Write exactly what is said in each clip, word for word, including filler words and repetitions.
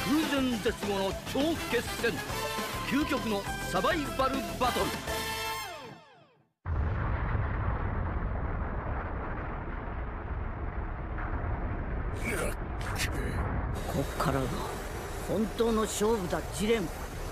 空前絶後の超決戦、究極のサバイバルバトル。 こっからが本当の勝負だ、ジレン。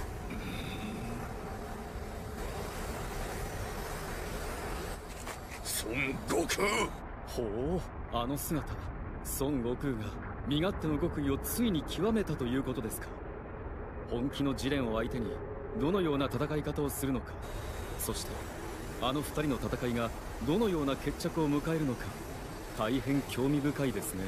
孫悟空。 ほう、あの姿、孫悟空が身勝手の極意をついに極めたということですか。本気のジレンを相手にどのような戦い方をするのか、そしてあの二人の戦いがどのような決着を迎えるのか、大変興味深いですね。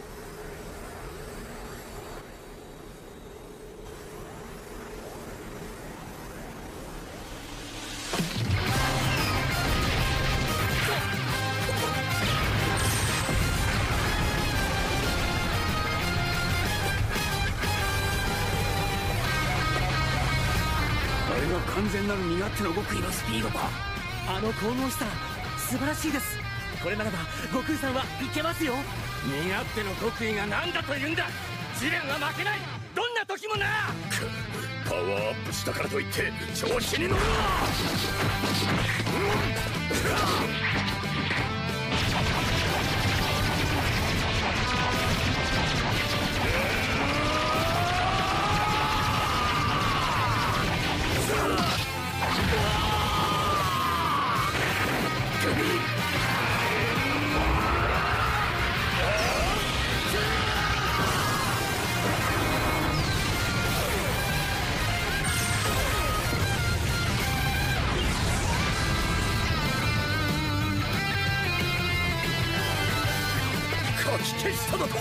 完全なる身勝手の極意のスピードか。 あの神々しさ素晴らしいです。これならば悟空さんはいけますよ。 身勝手の極意が何だと言うんだ。ジレンは負けない、どんな時もな。 パワーアップしたからといって調子に乗るな。かき消しただと。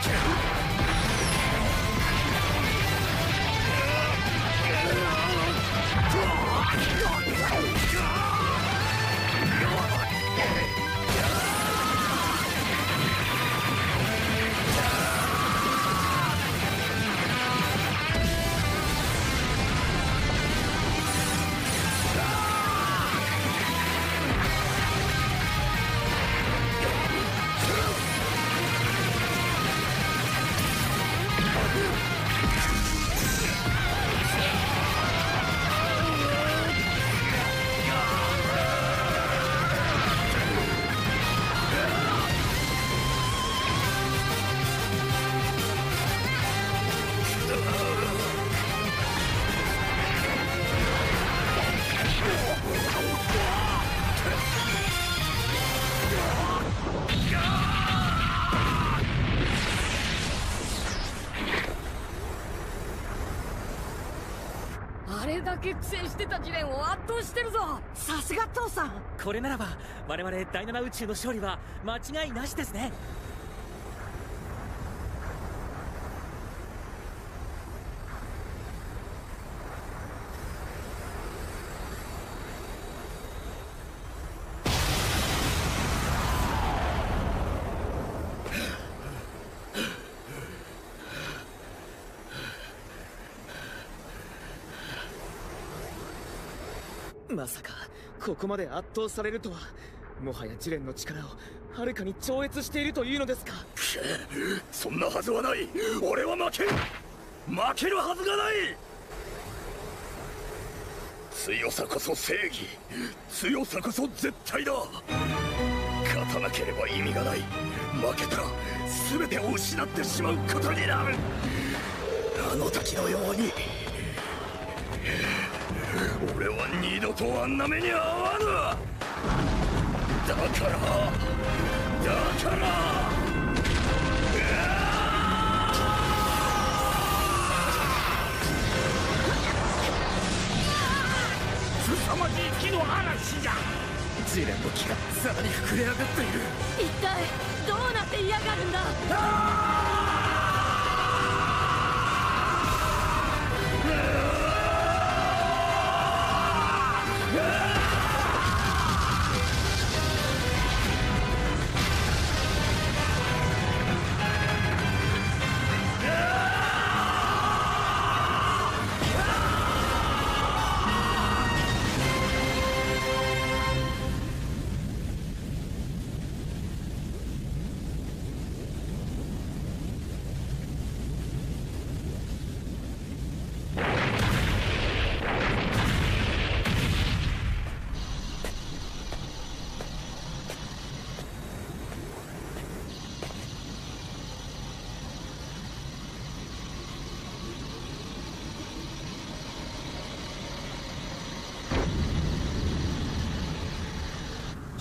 あれだけ苦戦してたジレンを圧倒してるぞ。さすが父さん。 これならば我々第七宇宙の勝利は間違いなしですね。 まさかここまで圧倒されるとは。もはやジレンの力をはるかに超越しているというのですか。 そんなはずはない。俺は負ける負けるはずがない。強さこそ正義、強さこそ絶対だ。勝たなければ意味がない。負けたら全てを失ってしまうことになる。あの時のように俺は二度とあんな目に遭わぬ。だからだから凄まじい木の嵐じゃ。 ジレンの気がさらに膨れ上がっている。 一体どうなって嫌がるんだ。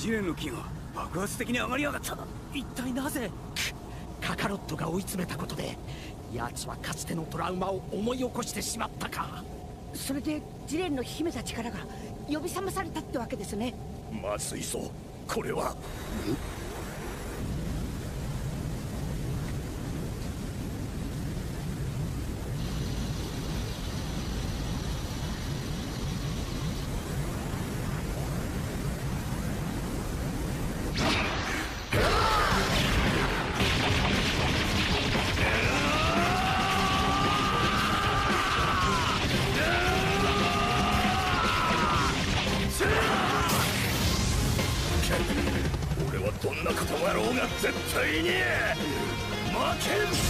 ジレンの木が爆発的に上がりやがった。 一体なぜ？カカロットが追い詰めたことで奴はかつてのトラウマを思い起こしてしまったか。 それでジレンの秘めた力が呼び覚まされたってわけですね。 まずいぞ、これは。どんなことだろうが絶対に負けん。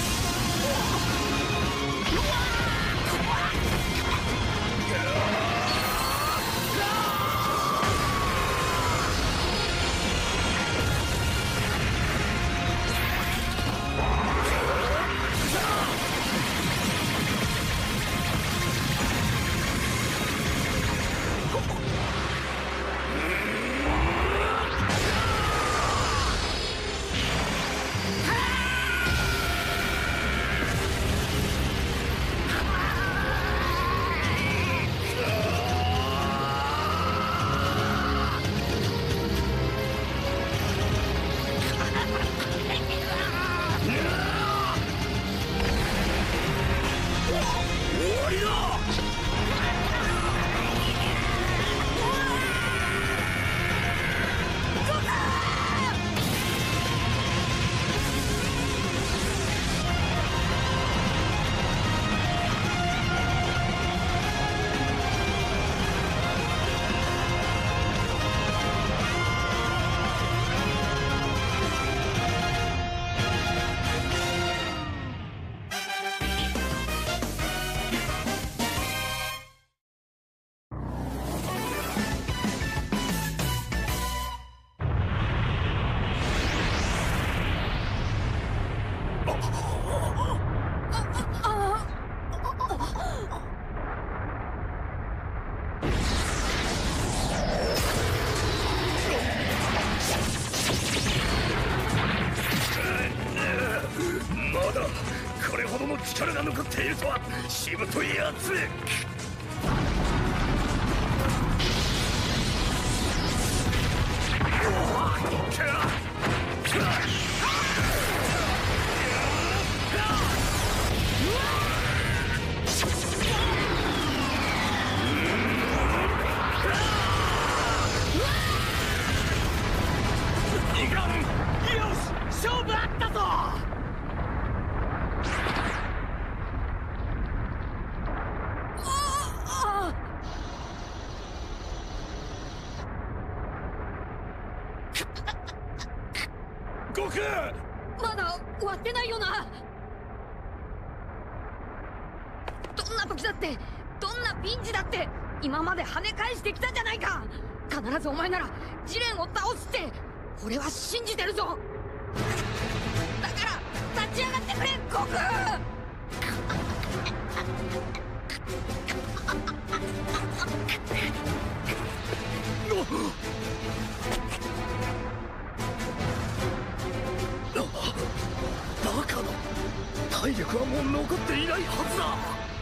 これほどの力が残っているとはしぶといやつ。 勝負あったぞ。 悟空！ まだ終わってないよな。どんな時だってどんなピンチだって今まで跳ね返してきたじゃないか。必ずお前ならジレンを倒すって俺は信じてるぞ。だから立ち上がってくれ悟空。 バカな、体力はもう残っていないはずだ。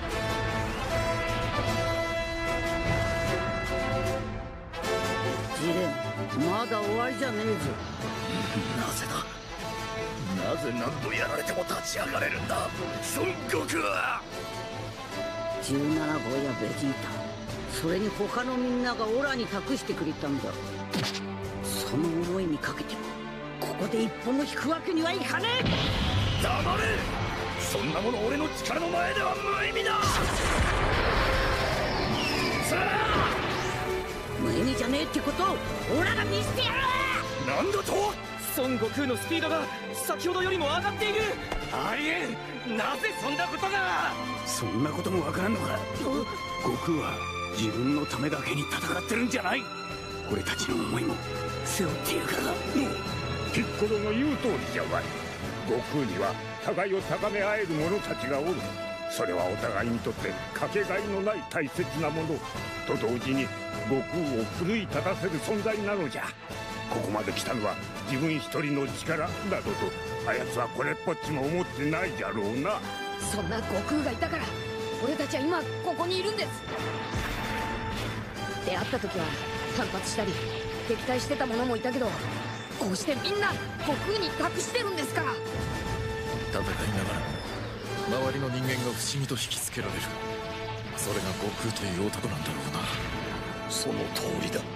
ジレン、まだ終わりじゃねえぞ。 なぜだ、なぜ何度やられても立ち上がれるんだ孫悟空は。 じゅうなな号やベジータ、それに他のみんながオラに託してくれたんだ。その思いにかけてもここで一歩も引くわけにはいかねえ。 黙れ、そんなもの俺の力の前では無意味だ。さあ、 無意味じゃねえってことをオラが見せてやる。 なんだと。 孫悟空のスピードが先ほどよりも上がっている。 ありえん。なぜそんなことが。 そんなこともわからんのか。悟空は自分のためだけに戦ってるんじゃない。俺たちの思いも背負っているからだ。 ピッコロの言う通りじゃわい。悟空には互いを高め合える者たちがおる。それはお互いにとってかけがえのない大切なものと同時に悟空を奮い立たせる存在なのじゃ。 ここまで来たのは自分一人の力などとあやつはこれっぽっちも思ってないじゃろうな。 そんな悟空がいたから俺たちは今ここにいるんです。出会った時は反発したり敵対してた者もいたけど、こうしてみんな悟空に託してるんですから。 戦いながらも周りの人間が不思議と引きつけられる。それが悟空という男なんだろうな。 その通りだ。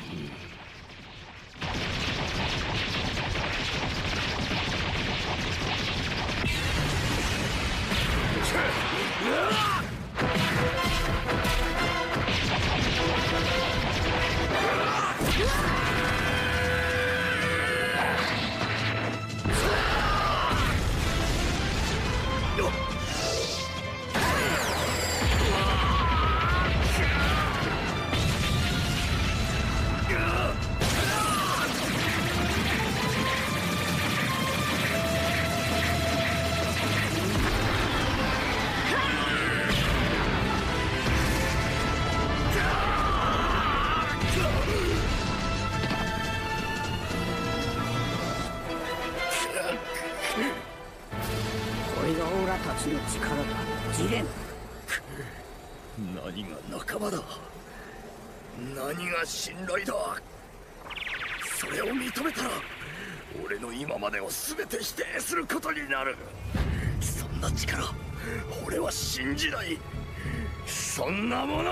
何が仲間だ、何が信頼だ。それを認めたら俺の今までを全て否定することになる。そんな力俺は信じない。そんなもの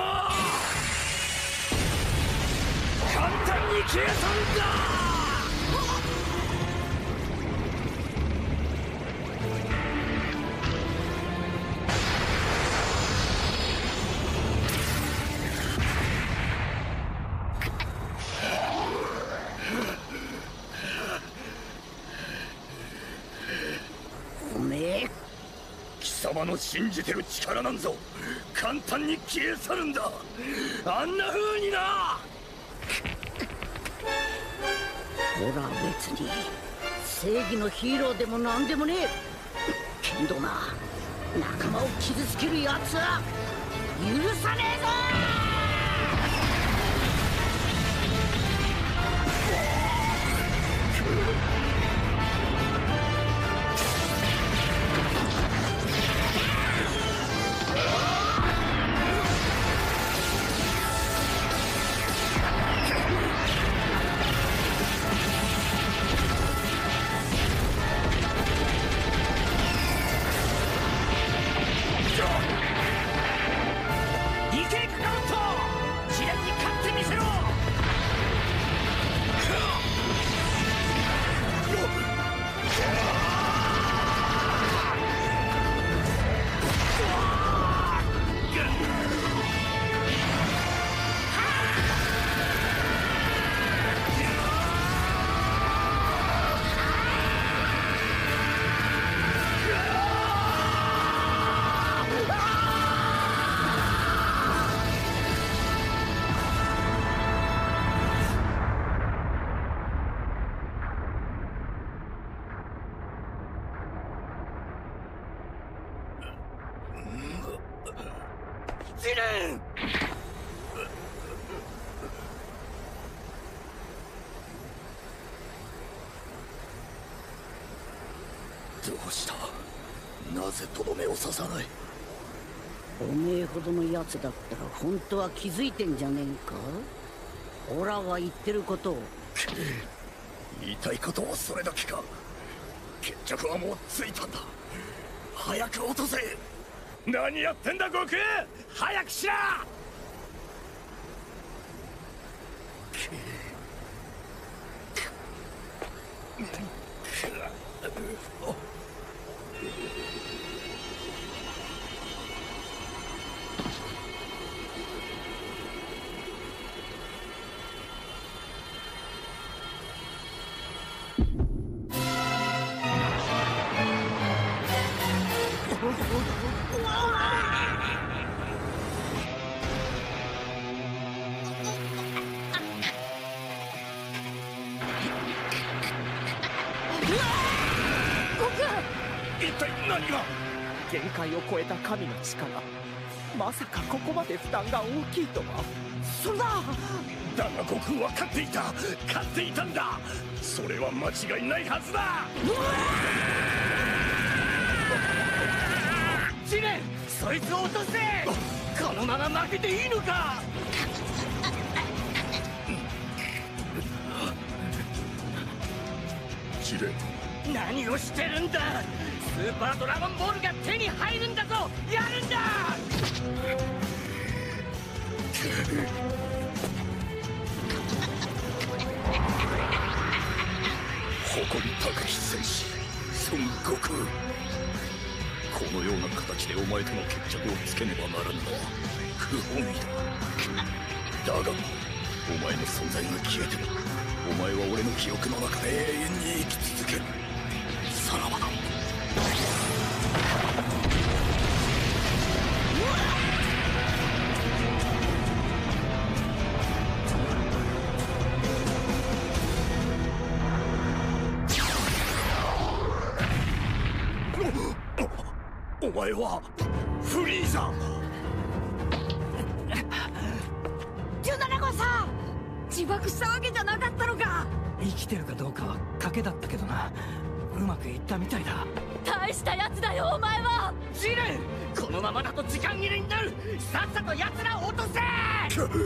簡単に消えたんだ。貴様の信じてる力なんぞ簡単に消え去るんだ。あんな風にな。 俺は別に正義のヒーローでもなんでもねえけどな、仲間を傷つけるやつは許さねえぞ。 ジレン！どうした？なぜとどめを刺さない？ おめえほどのやつだったら本当は気づいてんじゃねえか？オラが言ってることを。 言いたいことはそれだけか？決着はもうついたんだ。早く落とせ！ 何やってんだ悟空！早くしろ！ 一体何が？限界を超えた神の力、まさかここまで負担が大きいとは。 そんなだが悟空は勝っていた勝っていたんだ。それは間違いないはずだ。 ジレン、そいつを落とせ。このまま負けていいのか。 ジレン、 何をしてるんだ。スーパードラゴンボールが手に入るんだぞ。やるんだ。 誇り高き戦士孫悟空、このような形でお前との決着をつけねばならぬのは不本意だ。だがお前の存在が消えてもお前は俺の記憶の中で永遠に生き続ける。さらばだ。お前はフリーザ。 じゅうななごうさん、自爆したわけじゃなかったのか。 生きてるかどうかは賭けだったけどな。うまくいったみたいだ。 大したやつだよお前は。 ジレン、このままだと時間切れになる。さっさと奴らを落とせ。 孫悟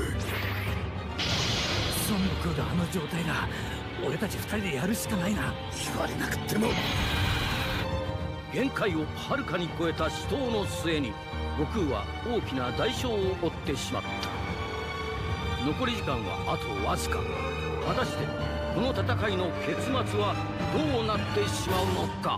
空があの状態だ。俺たち二人でやるしかないな。 言われなくても。 限界をはるかに超えた死闘の末に悟空は大きな代償を負ってしまった。残り時間はあとわずか。果たしてこの戦いの結末はどうなってしまうのか。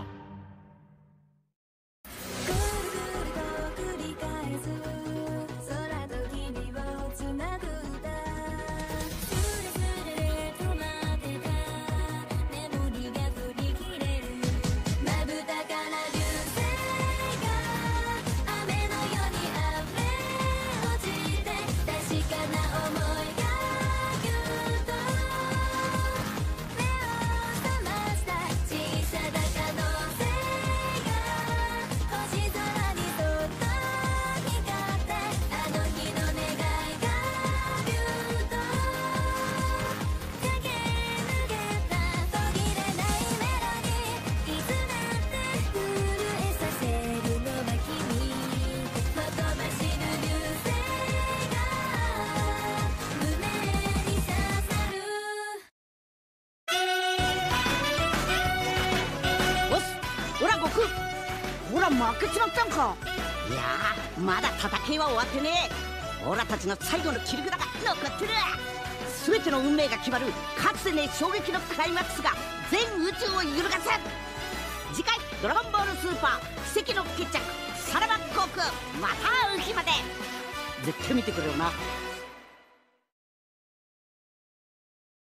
負けちまったんか。いやー、まだ戦いは終わってねえ。オラたちの最後の切り札が残ってる。全ての運命が決まるかつてねえ衝撃のクライマックスが全宇宙を揺るがす。次回「ドラゴンボールスーパー奇跡の決着さらば航空」、また会う日まで。絶対見てくれよな。